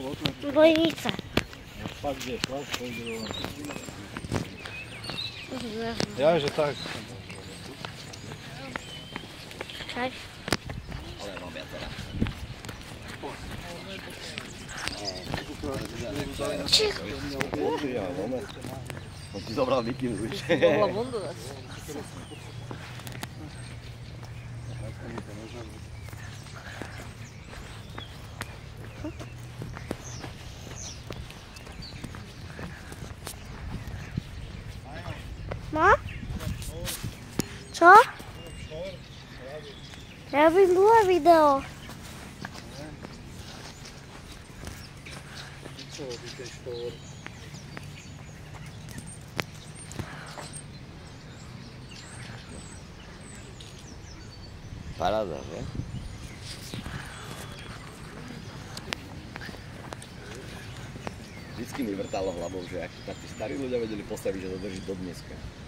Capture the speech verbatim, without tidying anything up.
Bojnica. Fakt gdzie, fakt pôjde do... Ja, že tak. Čaj. Ale mám ja teda. Ticho. Ja, moment. On ti zobral mikinu už. Mohla vondu dať. No? Čo? Robím druhé video. Čo robíte štor? Paráda, že? Vždycky mi vrtalo hlavou, že ak tak tí starí ľudia vedeli postaviť, že to drží do dneska.